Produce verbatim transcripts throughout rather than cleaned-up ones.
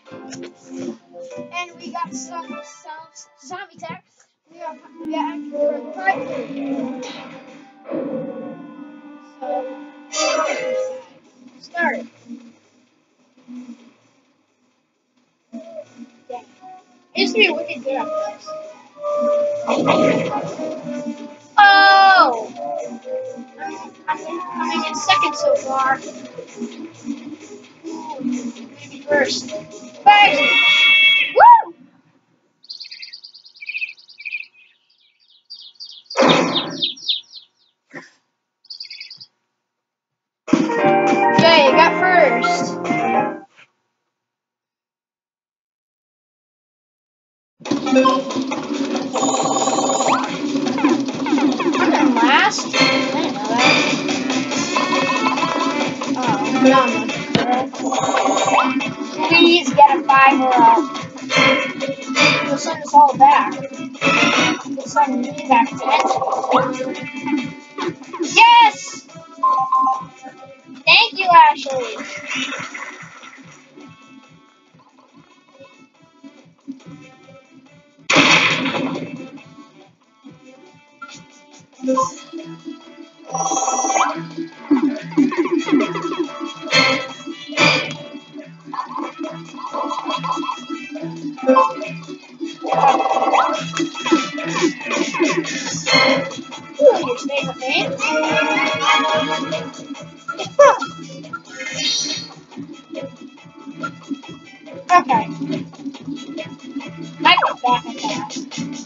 And we got some, some zombie tech. We are we are acting for a private. So start. Dang. I used to be wicked good at this. Oh! I'm, I'm coming in second so far. Ooh, maybe first. First! Woo! Okay, got first. I'm in last? I didn't know that. Oh, no, I'm not. Please get a five or up. You'll send us all back. You'll send me back to it. Yes! Thank you, Ashley. Ooh, your favorite name? Okay. I put back at that.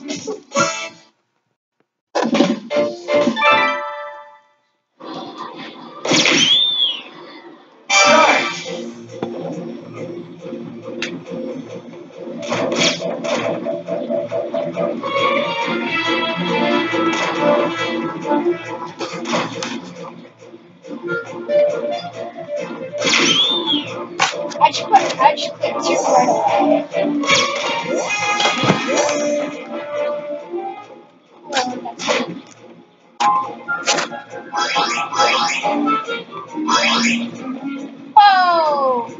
I should put I should put two right away. Oh, that's good. Whoa!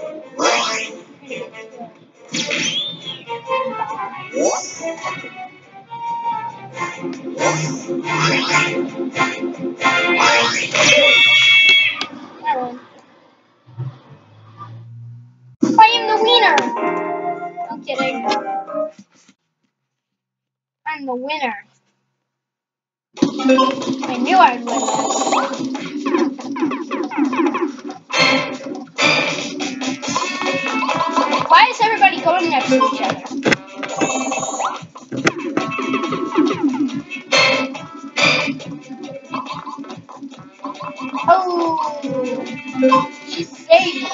I won. I am the winner! I'm kidding. I'm the winner. I knew I'd win this. Why is everybody going next to each other? Oh, she's safe.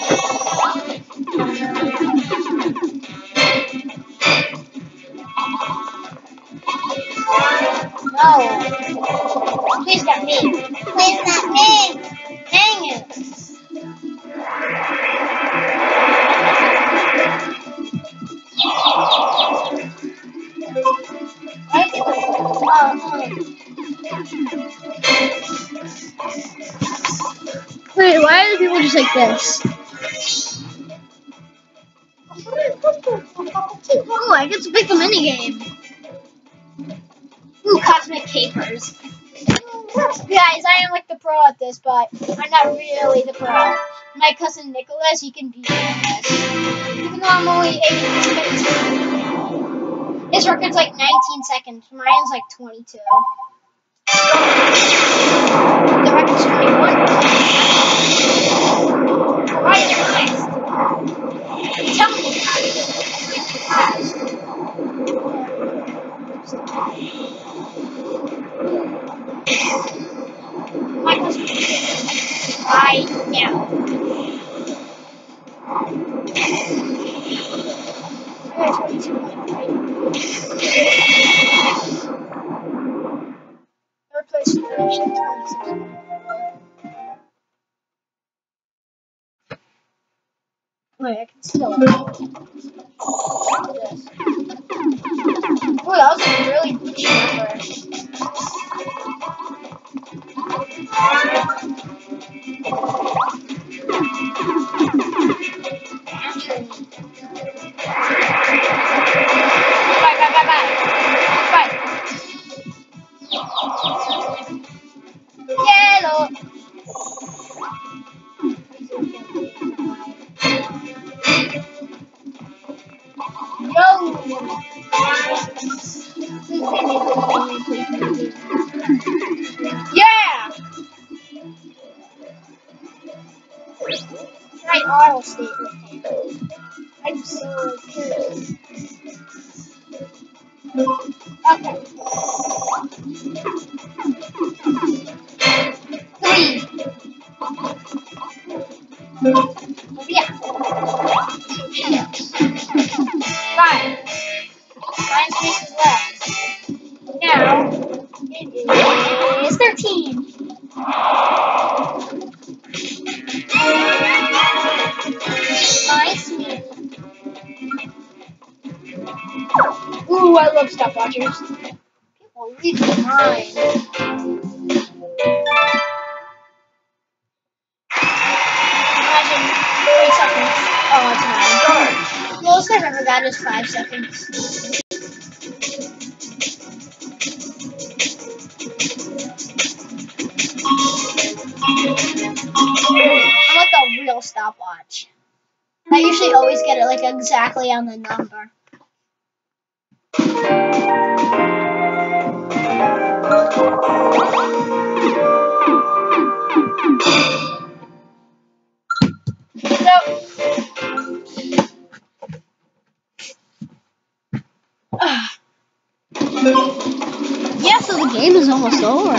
No, please not me. Please not me. Dang it. Why is it uh, Wait, why are the people just like this? Oh, I get to pick the minigame. Ooh, cosmic capers. Guys, I am like the pro at this, but I'm not really the pro. My cousin Nicholas, he can beat me at this. Even though I'm only eighteen minutes. His record's like nineteen seconds. Mine's like twenty-two. The record's twenty-one. Why is it fast? Tell me how it is fast. My cousin right now. Okay, twenty-two point five. Third place finish at twenty-six point four. Wait, I can still do this. Oh, that was a really glitchy number. Actually, paper pan. I'm so curious. Okay. Three. Oh, yeah. Two chips. Five. Five spaces left. Now, it is thirteen. Nice. Ooh, I love stopwatchers. People read my mind. Imagine three seconds. Oh, it's nine. The most I've ever got is five seconds. I'm like a real stopwatch. I usually always get it like exactly on the number. Yeah, so the game is almost over.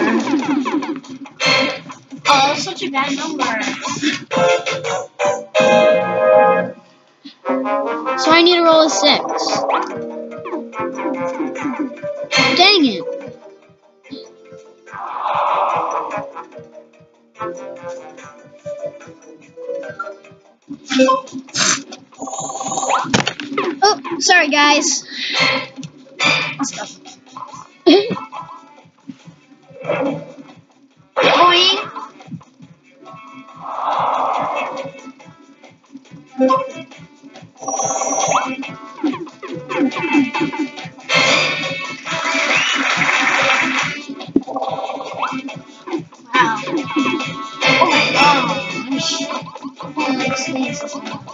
Oh, that's such a bad number. So I need to roll a six. Dang it. Oh, sorry guys. Boing. Wow. Oh my gosh. Oh, my sleeves is now.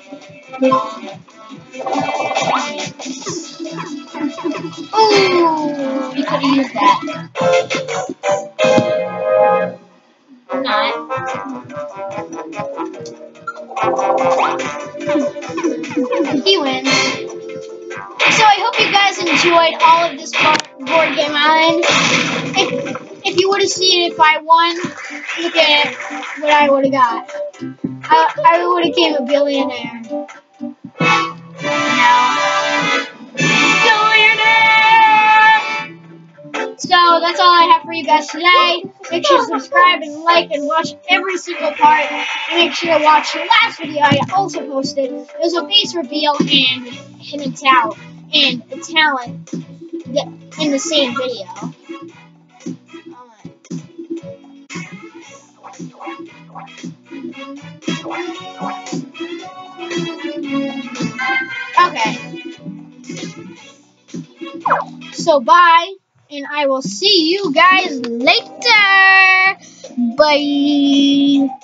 Oh, you could have used that. Not. He wins. So I hope you guys enjoyed all of this board game island. If, if you would have seen it if I won, look at what I would have got. I, I would have became a billionaire. No. Billionaire! So that's all I have for you guys today. Make sure to subscribe and like and watch every single part. And make sure to watch the last video I also posted. It was a face reveal and hidden talent. And the talent in the same video. Okay. So bye, and I will see you guys later. Bye.